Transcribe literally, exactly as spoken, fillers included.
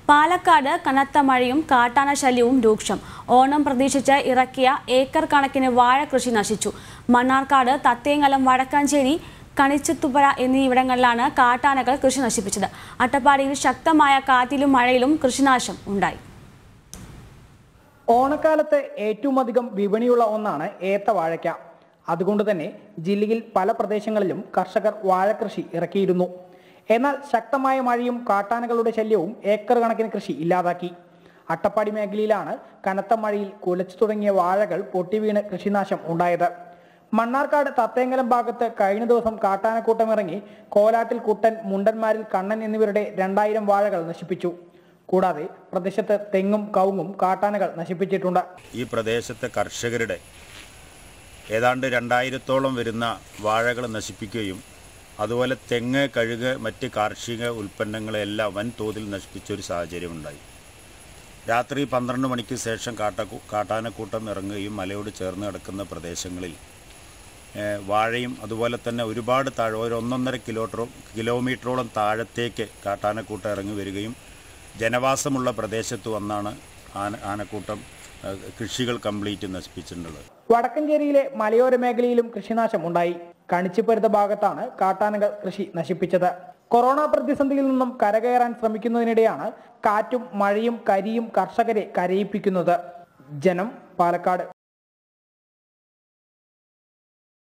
പാലക്കാട് കനത്ത മഴയും കാട്ടാന ശല്യവും രൂക്ഷം. ഓണം പ്രതീക്ഷിച്ച് ഇറക്കിയ ഏക്കർ കണക്കിന് വാഴ കൃഷി നശിച്ചു. മണ്ണാർക്കാട്, തത്തേങ്ങലം, വടക്കാഞ്ചേരി, കണിച്ചത്തുപുര എന്നിവിടങ്ങളിലാണ് കാട്ടാനകൾ കൃഷി നശിപ്പിച്ചത്. അട്ടപ്പാടിയിൽ ശക്തമായ കാറ്റിലും മഴയിലും കൃഷിനാശം ഉണ്ടായി. ഓണക്കാലത്ത് ഏറ്റവും അധികം വിപണിയുള്ള ഒന്നാണ് ഏത്തവാഴയ്ക്ക. അതുകൊണ്ട് തന്നെ ജില്ലയിൽ പല പ്രദേശങ്ങളിലും കർഷകർ വാഴകൃഷി ഇറക്കിയിരുന്നു. എന്നാൽ ശക്തമായ മഴയും കാട്ടാനകളുടെ ശല്യവും ഏക്കർ കണക്കിന് കൃഷി ഇല്ലാതാക്കി. അട്ടപ്പാടി മേഖലയിലാണ് കനത്ത മഴയിൽ കുലച്ചു തുടങ്ങിയ വാഴകൾ പൊട്ടിവീണ് കൃഷിനാശം ഉണ്ടായത്. മണ്ണാർക്കാട്, തത്തേങ്ങലം ഭാഗത്ത് കഴിഞ്ഞ ദിവസം കാട്ടാനക്കൂട്ടം ഇറങ്ങി കോലാട്ടിൽ കുട്ടൻ, മുണ്ടന്മാരിൽ കണ്ണൻ എന്നിവരുടെ രണ്ടായിരം വാഴകൾ നശിപ്പിച്ചു. കൂടാതെ പ്രദേശത്ത് തെങ്ങും കവുങ്ങും കാട്ടാനകൾ നശിപ്പിച്ചിട്ടുണ്ട്. ഈ പ്രദേശത്തെ കർഷകരുടെ ഏതാണ്ട് രണ്ടായിരത്തോളം വരുന്ന വാഴകൾ നശിപ്പിക്കുകയും അതുപോലെ തെങ്ങ്, കഴുക്, മറ്റ് കാർഷിക ഉൽപ്പന്നങ്ങളെല്ലാം വൻതോതിൽ നശിപ്പിച്ചൊരു സാഹചര്യമുണ്ടായി. രാത്രി പന്ത്രണ്ട് മണിക്ക് ശേഷം കാട്ട കാട്ടാനക്കൂട്ടം ഇറങ്ങുകയും മലയോട് ചേർന്ന് കിടക്കുന്ന പ്രദേശങ്ങളിൽ വാഴയും അതുപോലെ തന്നെ ഒരുപാട് താഴെ ഒരു ഒന്നൊന്നര കിലോമീറ്ററോ കിലോമീറ്ററോളം താഴത്തേക്ക് കാട്ടാനക്കൂട്ടം ഇറങ്ങി വരികയും ജനവാസമുള്ള പ്രദേശത്ത് വന്നാണ് ആന ആനക്കൂട്ടം കൃഷികൾ കംപ്ലീറ്റ് നശിപ്പിച്ചിട്ടുള്ളത്. വടക്കഞ്ചേരിയിലെ മലയോര മേഖലയിലും കൃഷിനാശം ഉണ്ടായി. കണിച്ചിപ്പരുത്ത ഭാഗത്താണ് കാട്ടാനകൾ കൃഷി നശിപ്പിച്ചത്. കൊറോണ പ്രതിസന്ധിയിൽ നിന്നും കരകയറാൻ ശ്രമിക്കുന്നതിനിടെയാണ് കാറ്റും മഴയും കരിയും കർഷകരെ കരയിപ്പിക്കുന്നത്. ജനം, പാലക്കാട്.